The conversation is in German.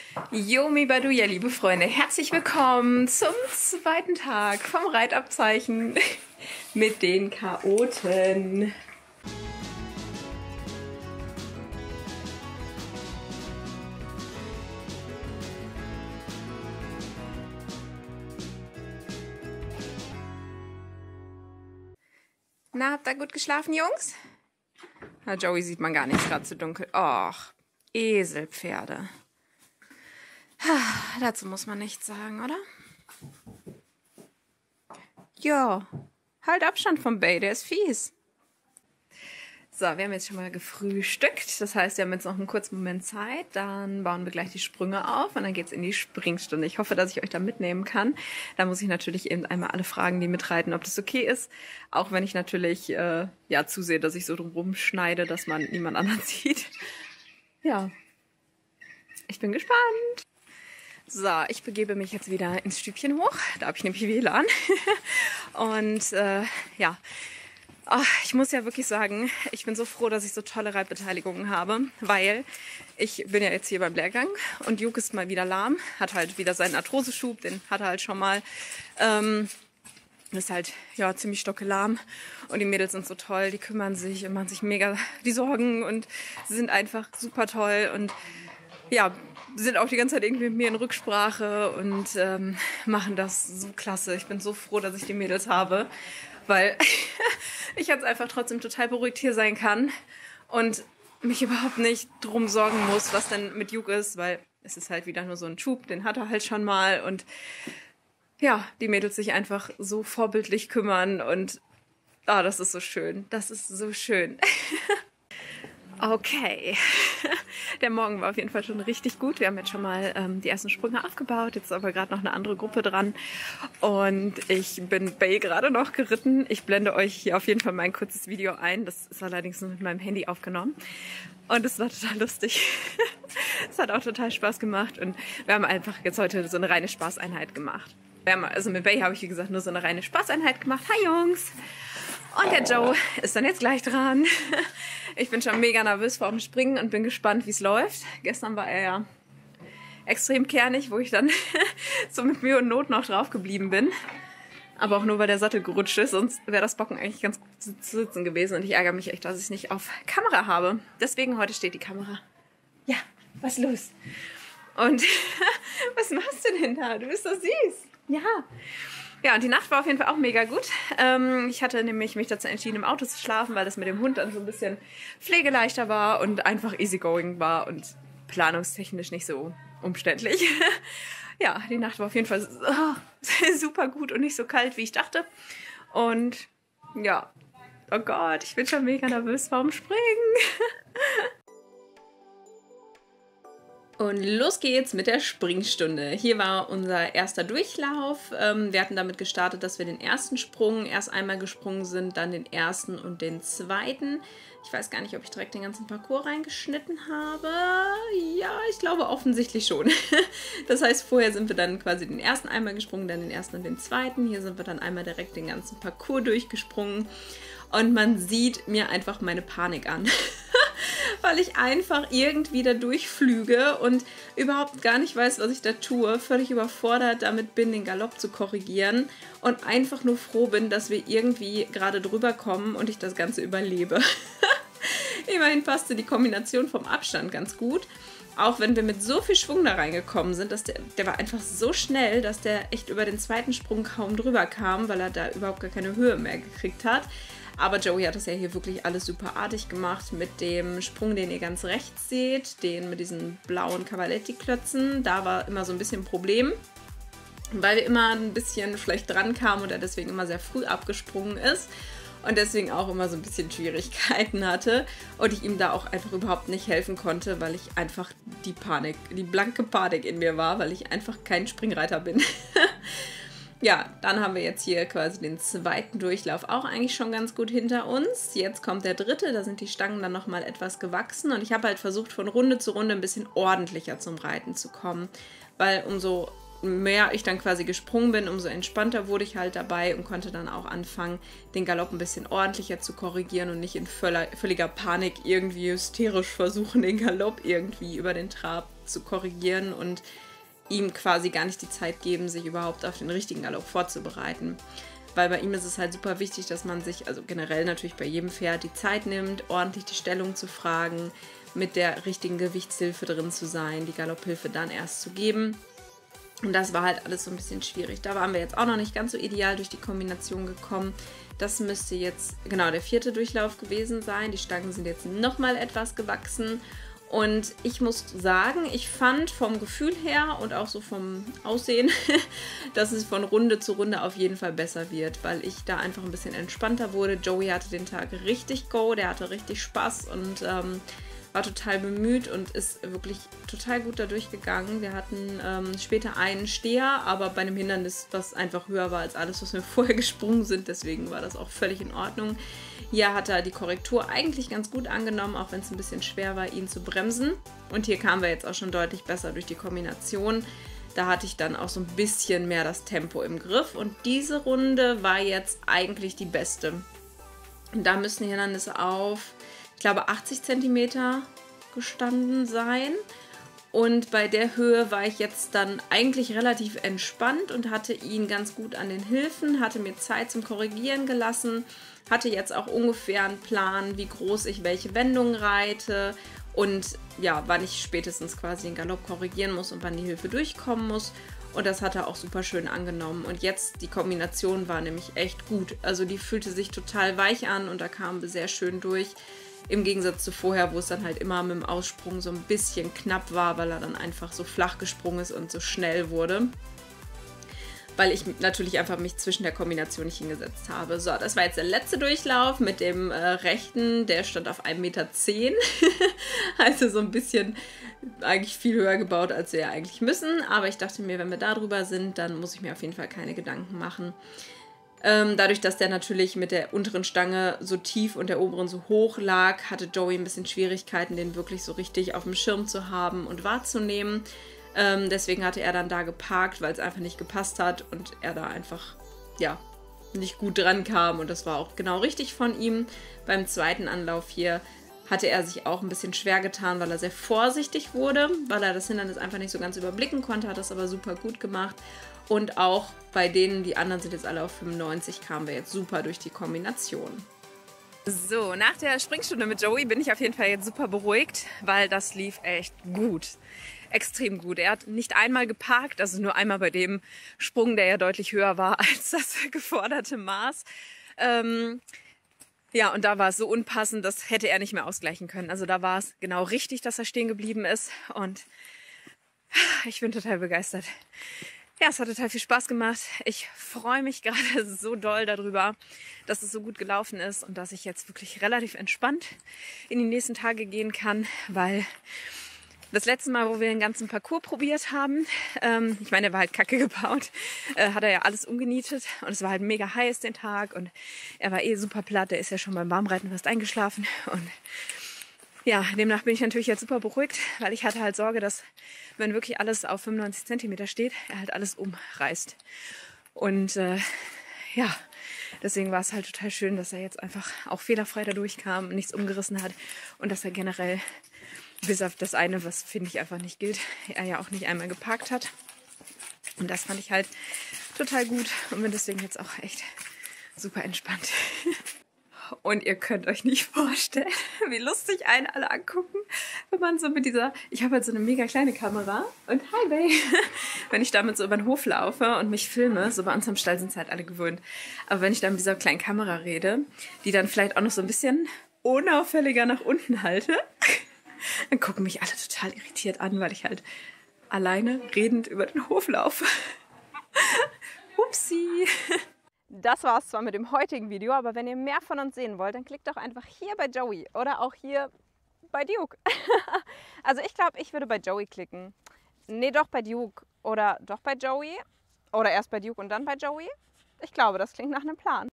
Yomi Baduja, liebe Freunde, herzlich willkommen zum zweiten Tag vom Reitabzeichen mit den Chaoten. Na, habt ihr gut geschlafen, Jungs? Na, Joey sieht man gar nicht, ist gerade zu dunkel. Och, Eselpferde. Dazu muss man nichts sagen, oder? Ja, halt Abstand vom Bay, der ist fies. So, wir haben jetzt schon mal gefrühstückt. Das heißt, wir haben jetzt noch einen kurzen Moment Zeit. Dann bauen wir gleich die Sprünge auf und dann geht's in die Springstunde. Ich hoffe, dass ich euch da mitnehmen kann. Da muss ich natürlich eben einmal alle fragen, die mitreiten, ob das okay ist. Auch wenn ich natürlich zusehe, dass ich so drumherum schneide, dass man niemand anderen sieht. Ja, ich bin gespannt. So, ich begebe mich jetzt wieder ins Stübchen hoch. Da habe ich nämlich WLAN. Und ich muss ja wirklich sagen, ich bin so froh, dass ich so tolle Reitbeteiligungen habe, weil ich bin ja jetzt hier beim Lehrgang und Juk ist mal wieder lahm, hat halt wieder seinen Arthroseschub, den hat er halt schon mal. Ist halt ziemlich stockelahm und die Mädels sind so toll, die kümmern sich und machen sich mega die Sorgen und sie sind einfach super toll und ja, sind auch die ganze Zeit irgendwie mit mir in Rücksprache und machen das so klasse. Ich bin so froh, dass ich die Mädels habe, weil ich jetzt einfach trotzdem total beruhigt hier sein kann und mich überhaupt nicht drum sorgen muss, was denn mit Juk ist, weil es ist halt wieder nur so ein Schub, den hat er halt schon mal und ja, die Mädels sich einfach so vorbildlich kümmern und das ist so schön, das ist so schön. Okay, der Morgen war auf jeden Fall schon richtig gut. Wir haben jetzt schon mal die ersten Sprünge aufgebaut. Jetzt ist aber gerade noch eine andere Gruppe dran. Und ich bin Bay gerade noch geritten. Ich blende euch hier auf jeden Fall mein kurzes Video ein. Das ist allerdings nur mit meinem Handy aufgenommen. Und es war total lustig. Es hat auch total Spaß gemacht. Und wir haben einfach jetzt heute so eine reine Spaßeinheit gemacht. Also mit Bay habe ich, wie gesagt, nur so eine reine Spaßeinheit gemacht. Hi Jungs! Und der Joe ist dann jetzt gleich dran. Ich bin schon mega nervös vor dem Springen und bin gespannt, wie es läuft. Gestern war er ja extrem kernig, wo ich dann so mit Mühe und Not noch drauf geblieben bin. Aber auch nur, weil der Sattel gerutscht ist. Sonst wäre das Bocken eigentlich ganz gut zu sitzen gewesen. Und ich ärgere mich echt, dass ich es nicht auf Kamera habe. Deswegen heute steht die Kamera. Ja, was ist los? Und was machst du denn da? Du bist so süß. Ja. Ja, und die Nacht war auf jeden Fall auch mega gut. Ich hatte nämlich mich dazu entschieden, im Auto zu schlafen, weil das mit dem Hund dann so ein bisschen pflegeleichter war und einfach easygoing war und planungstechnisch nicht so umständlich. Ja, die Nacht war auf jeden Fall super gut und nicht so kalt, wie ich dachte. Und ja, oh Gott, ich bin schon mega nervös vorm Springen. Und los geht's mit der Springstunde. Hier war unser erster Durchlauf. Wir hatten damit gestartet, dass wir den ersten Sprung erst einmal gesprungen sind, dann den ersten und den zweiten. Ich weiß gar nicht, ob ich direkt den ganzen Parcours reingeschnitten habe. Ja, ich glaube offensichtlich schon. Das heißt, vorher sind wir dann quasi den ersten einmal gesprungen, dann den ersten und den zweiten. Hier sind wir dann einmal direkt den ganzen Parcours durchgesprungen. Und man sieht mir einfach meine Panik an, weil ich einfach irgendwie da durchflüge und überhaupt gar nicht weiß, was ich da tue. Völlig überfordert damit bin, den Galopp zu korrigieren und einfach nur froh bin, dass wir irgendwie gerade drüber kommen und ich das Ganze überlebe. Immerhin passte die Kombination vom Abstand ganz gut. Auch wenn wir mit so viel Schwung da reingekommen sind, dass der war einfach so schnell, dass der echt über den zweiten Sprung kaum drüber kam, weil er da überhaupt gar keine Höhe mehr gekriegt hat. Aber Joey hat das ja hier wirklich alles super artig gemacht mit dem Sprung, den ihr ganz rechts seht, den mit diesen blauen Cavaletti-Klötzen. Da war immer so ein bisschen ein Problem, weil wir immer ein bisschen schlecht dran kamen und er deswegen immer sehr früh abgesprungen ist und deswegen auch immer so ein bisschen Schwierigkeiten hatte und ich ihm da auch einfach überhaupt nicht helfen konnte, weil ich einfach die blanke Panik in mir war, weil ich einfach kein Springreiter bin. Ja, dann haben wir jetzt hier quasi den zweiten Durchlauf auch eigentlich schon ganz gut hinter uns. Jetzt kommt der dritte, da sind die Stangen dann nochmal etwas gewachsen und ich habe halt versucht, von Runde zu Runde ein bisschen ordentlicher zum Reiten zu kommen, weil umso mehr ich dann quasi gesprungen bin, umso entspannter wurde ich halt dabei und konnte dann auch anfangen, den Galopp ein bisschen ordentlicher zu korrigieren und nicht in völliger Panik irgendwie hysterisch versuchen, den Galopp irgendwie über den Trab zu korrigieren und ihm quasi gar nicht die Zeit geben, sich überhaupt auf den richtigen Galopp vorzubereiten. Weil bei ihm ist es halt super wichtig, dass man sich, also generell natürlich bei jedem Pferd, die Zeit nimmt, ordentlich die Stellung zu fragen, mit der richtigen Gewichtshilfe drin zu sein, die Galopphilfe dann erst zu geben. Und das war halt alles so ein bisschen schwierig. Da waren wir jetzt auch noch nicht ganz so ideal durch die Kombination gekommen. Das müsste jetzt genau der 4. Durchlauf gewesen sein. Die Stangen sind jetzt nochmal etwas gewachsen. Und ich muss sagen, ich fand vom Gefühl her und auch so vom Aussehen, dass es von Runde zu Runde auf jeden Fall besser wird, weil ich da einfach ein bisschen entspannter wurde. Joey hatte den Tag richtig Go, der hatte richtig Spaß und war total bemüht und ist wirklich total gut da durchgegangen. Wir hatten später einen Steher, aber bei einem Hindernis, was einfach höher war als alles, was wir vorher gesprungen sind. Deswegen war das auch völlig in Ordnung. Hier hat er die Korrektur eigentlich ganz gut angenommen, auch wenn es ein bisschen schwer war, ihn zu bremsen. Und hier kamen wir jetzt auch schon deutlich besser durch die Kombination. Da hatte ich dann auch so ein bisschen mehr das Tempo im Griff. Und diese Runde war jetzt eigentlich die beste. Und da müssen die Hindernisse auf, ich glaube, 80 cm gestanden sein. Und bei der Höhe war ich jetzt dann eigentlich relativ entspannt und hatte ihn ganz gut an den Hilfen, hatte mir Zeit zum Korrigieren gelassen, hatte jetzt auch ungefähr einen Plan, wie groß ich welche Wendungen reite und ja, wann ich spätestens quasi den Galopp korrigieren muss und wann die Hilfe durchkommen muss. Und das hat er auch super schön angenommen. Und jetzt, die Kombination war nämlich echt gut. Also die fühlte sich total weich an und da kamen wir sehr schön durch. Im Gegensatz zu vorher, wo es dann halt immer mit dem Aussprung so ein bisschen knapp war, weil er dann einfach so flach gesprungen ist und so schnell wurde. Weil ich natürlich einfach mich zwischen der Kombination nicht hingesetzt habe. So, das war jetzt der letzte Durchlauf mit dem rechten, der stand auf 1,10 Meter. Also so ein bisschen eigentlich viel höher gebaut, als wir ja eigentlich müssen. Aber ich dachte mir, wenn wir da drüber sind, dann muss ich mir auf jeden Fall keine Gedanken machen. Dadurch, dass der natürlich mit der unteren Stange so tief und der oberen so hoch lag, hatte Joey ein bisschen Schwierigkeiten, den wirklich so richtig auf dem Schirm zu haben und wahrzunehmen. Deswegen hatte er dann da geparkt, weil es einfach nicht gepasst hat und er da einfach, ja, nicht gut dran kam. Und das war auch genau richtig von ihm. Beim zweiten Anlauf hier hatte er sich auch ein bisschen schwer getan, weil er sehr vorsichtig wurde, weil er das Hindernis einfach nicht so ganz überblicken konnte, hat das aber super gut gemacht. Und auch bei denen, die anderen sind jetzt alle auf 95, kamen wir jetzt super durch die Kombination. So, nach der Springstunde mit Joey bin ich auf jeden Fall jetzt super beruhigt, weil das lief echt gut. Extrem gut. Er hat nicht einmal geparkt, also nur einmal bei dem Sprung, der ja deutlich höher war als das geforderte Maß. Ja, und da war es so unpassend, das hätte er nicht mehr ausgleichen können. Also da war es genau richtig, dass er stehen geblieben ist und ich bin total begeistert. Ja, es hat total viel Spaß gemacht. Ich freue mich gerade so doll darüber, dass es so gut gelaufen ist und dass ich jetzt wirklich relativ entspannt in die nächsten Tage gehen kann, weil das letzte Mal, wo wir den ganzen Parcours probiert haben, ich meine, der war halt kacke gebaut, hat er ja alles umgenietet und es war halt mega heiß den Tag und er war eh super platt, der ist ja schon beim Warmreiten fast eingeschlafen und ja, demnach bin ich natürlich jetzt super beruhigt, weil ich hatte halt Sorge, dass wenn wirklich alles auf 95 cm steht, er halt alles umreißt. Und ja, deswegen war es halt total schön, dass er jetzt einfach auch fehlerfrei da durchkam, nichts umgerissen hat und dass er generell, bis auf das eine, was finde ich einfach nicht gilt, er ja auch nicht einmal geparkt hat. Und das fand ich halt total gut und bin deswegen jetzt auch echt super entspannt. Und ihr könnt euch nicht vorstellen, wie lustig einen alle angucken, wenn man so mit dieser, ich habe halt so eine mega kleine Kamera und hi Babe, wenn ich damit so über den Hof laufe und mich filme, so bei uns am Stall sind es halt alle gewöhnt, aber wenn ich dann mit dieser kleinen Kamera rede, die dann vielleicht auch noch so ein bisschen unauffälliger nach unten halte, dann gucken mich alle total irritiert an, weil ich halt alleine redend über den Hof laufe. Upsi. Das war es zwar mit dem heutigen Video, aber wenn ihr mehr von uns sehen wollt, dann klickt doch einfach hier bei Joey oder auch hier bei Duke. Also ich glaube, ich würde bei Joey klicken. Nee, doch bei Duke oder doch bei Joey oder erst bei Duke und dann bei Joey. Ich glaube, das klingt nach einem Plan.